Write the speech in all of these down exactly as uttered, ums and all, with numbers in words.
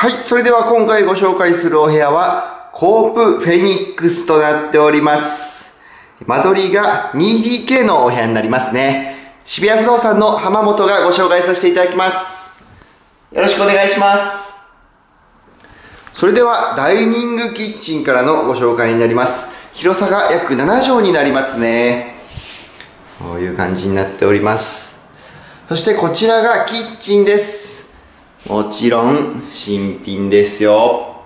はい、それでは今回ご紹介するお部屋は、コープフェニックスとなっております。間取りが ツーディーケー のお部屋になりますね。渋谷不動産の浜本がご紹介させていただきます。よろしくお願いします。それでは、ダイニングキッチンからのご紹介になります。広さが約ななじょうになりますね。こういう感じになっております。そしてこちらがキッチンです。もちろん新品ですよ。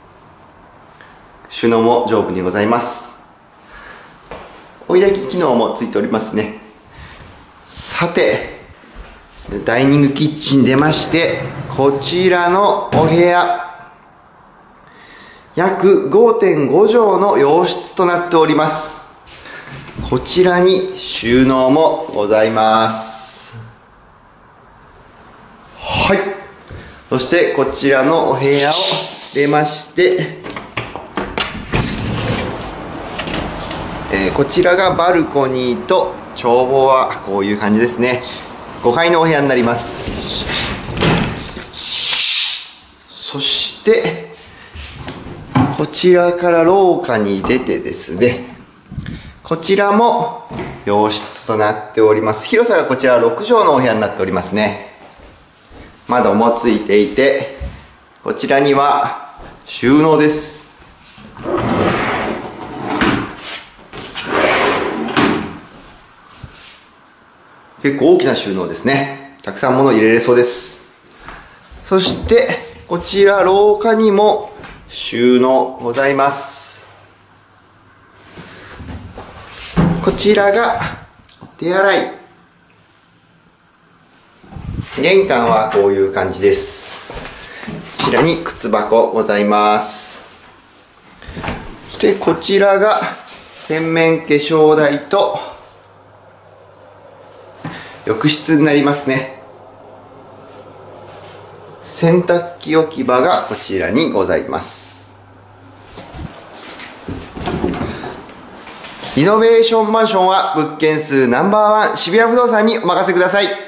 収納も丈夫にございます。追い焚き機能もついておりますね。さて、ダイニングキッチン出まして、こちらのお部屋、約 ごてんごじょうの洋室となっております。こちらに収納もございます。はい。そしてこちらのお部屋を出まして、えー、こちらがバルコニーと眺望はこういう感じですね。ごかいのお部屋になります。そしてこちらから廊下に出てですね、こちらも洋室となっております。広さがこちらろくじょうのお部屋になっておりますね。窓もついていて、こちらには収納です。結構大きな収納ですね。たくさん物入れれそうです。そしてこちら廊下にも収納ございます。こちらがお手洗い。玄関はこういう感じです。こちらに靴箱ございます。そしてこちらが洗面化粧台と浴室になりますね。洗濯機置き場がこちらにございます。リノベーションマンションは物件数ナンバーワン渋谷不動産にお任せください。